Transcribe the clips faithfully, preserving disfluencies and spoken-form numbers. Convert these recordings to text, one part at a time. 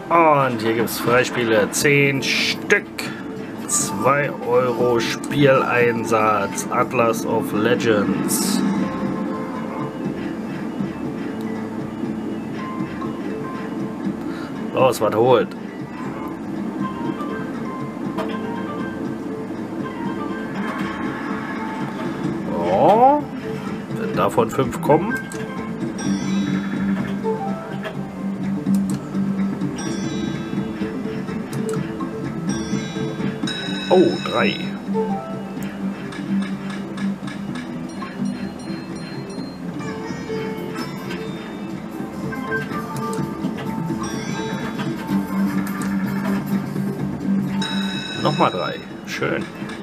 Und hier gibt es Freispiele, zehn Stück. zwei Euro Spieleinsatz, Atlas of Legends. Los, was holt? Oh, wenn davon fünf kommen. Oh, drei. Nochmal drei. Schön.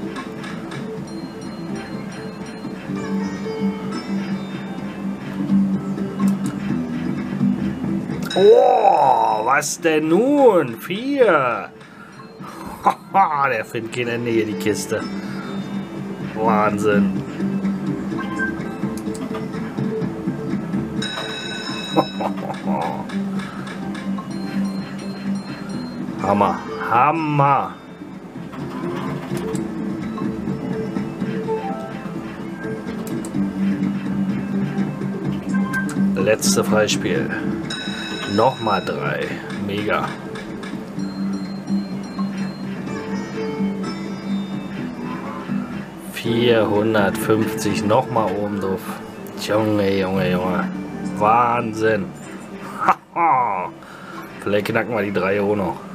Oh, was denn nun? Vier. Der findet keine Ende hier, die Kiste. Wahnsinn. Hammer. Hammer. Letzte Freispiel. Nochmal drei. Mega. vierhundertfünfzig nochmal oben drauf. Junge, Junge, Junge. Wahnsinn. Vielleicht knacken wir die drei auch noch.